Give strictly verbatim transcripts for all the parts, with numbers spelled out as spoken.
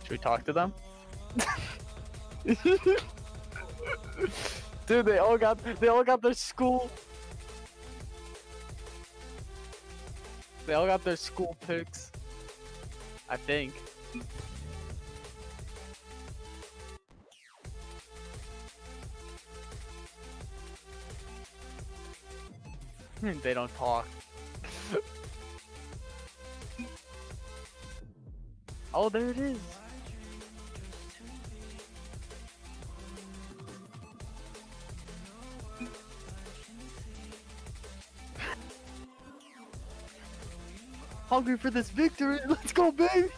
Should we talk to them? Dude, they all got they all got their school. They all got their school pics. I think. They don't talk. Oh, there it is. Hungry for this victory. Let's go, baby.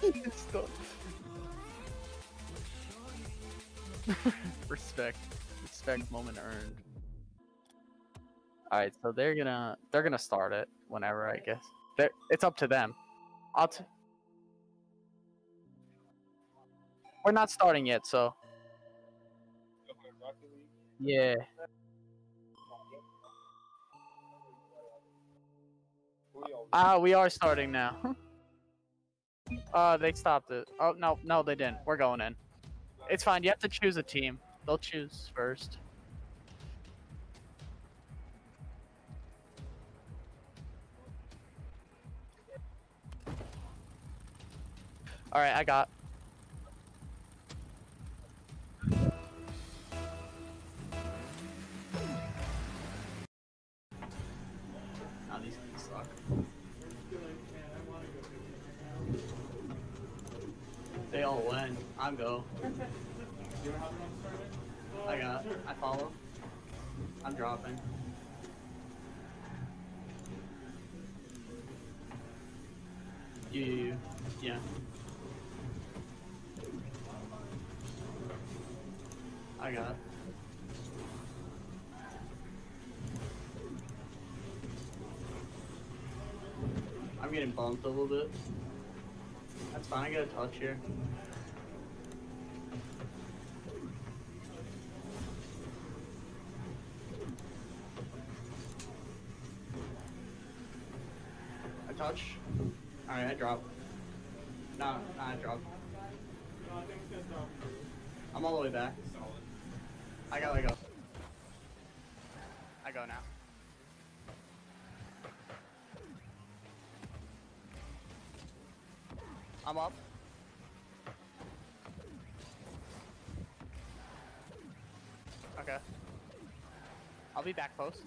Respect. Respect moment earned. Alright, so they're gonna they're gonna start it whenever, I guess. They're, it's up to them. I'll t We're not starting yet, so yeah. Ah, we are starting now. Uh, they stopped it. Oh no, no, they didn't. We're going in. It's fine. You have to choose a team. They'll choose first. All right, I got. Oh, these things suck. They all win. I'm go. I got. I follow. I'm dropping. You, you, you. Yeah. I got. I'm getting bumped a little bit. That's fine. I got a touch here. I touch. Alright, I drop. No, no, I drop. I'm all the way back. I gotta go. I go now. I'm up. Okay. I'll be back post.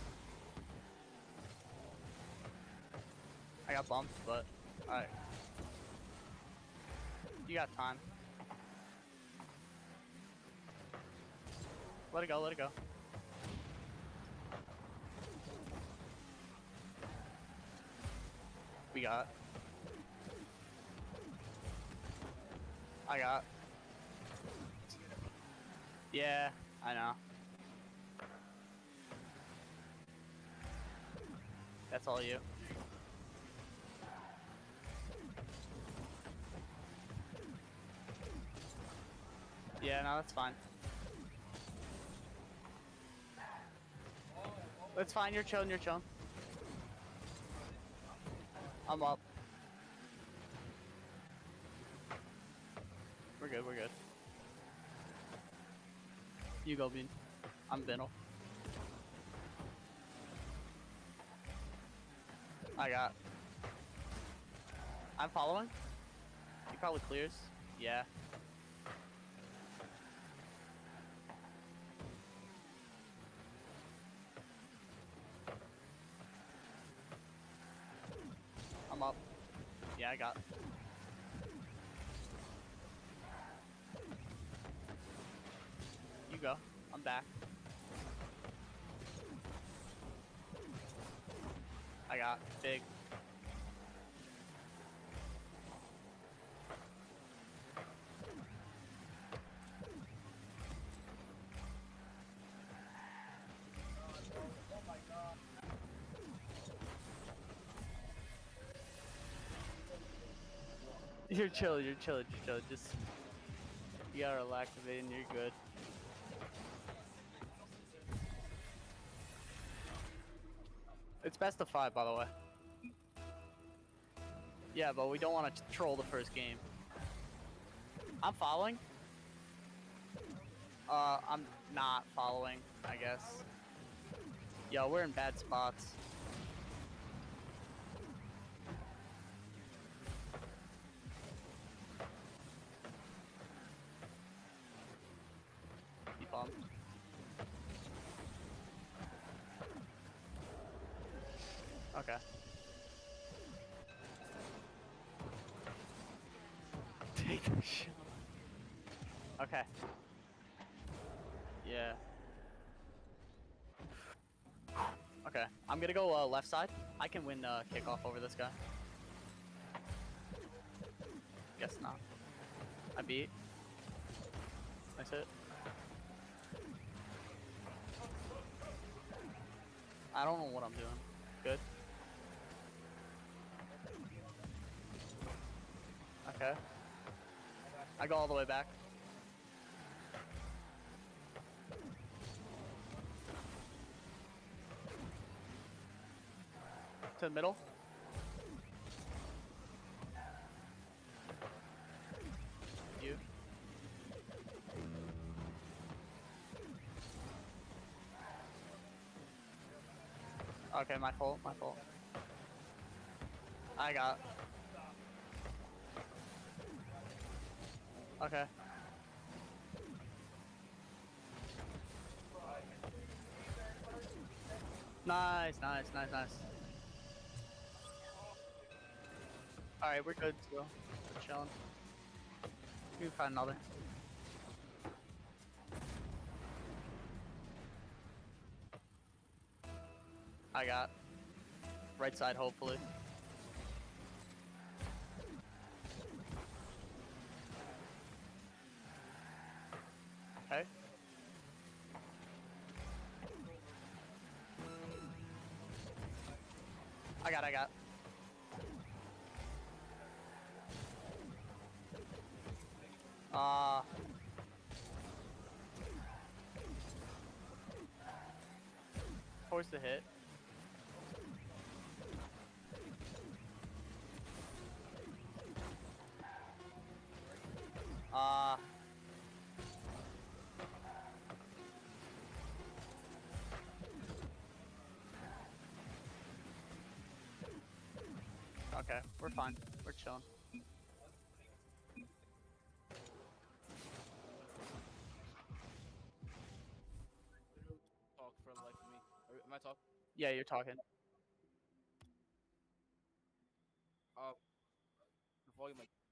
I got bumped, but alright. You got time. Let it go, let it go. We got. I got. Yeah, I know. That's all you. Yeah, no, that's fine. That's fine, you're chilling, you're chilling. I'm up. We're good, we're good. You go, Bean. I'm Binnel. I got. I'm following. He probably clears. Yeah. I'm up. Yeah, I got. You go. I'm back. I got big. You're chill, you're chill, you're chill. Just you gotta relax a bit and you're good. It's best of five, by the way. Yeah, but we don't want to troll the first game. I'm following. Uh, I'm not following, I guess. Yo, we're in bad spots. Keep on. Okay. Take a shot. Okay. Yeah. Okay. I'm gonna go uh, left side. I can win uh, kickoff over this guy. Guess not. I beat. Nice hit. I don't know what I'm doing. Good. Okay. I go all the way back. To the middle. You. Okay, my fault, my fault. I got. Okay. Nice, nice, nice, nice. Alright, we're good still. We're chilling. We can find another. I got. Right side, hopefully. Okay. I got, I got. Uh. Force the hit. Uh. Okay, we're fine. We're chilling. Talk for the life of me. Are- Am I talking? Yeah, you're talking. Uh, the volume like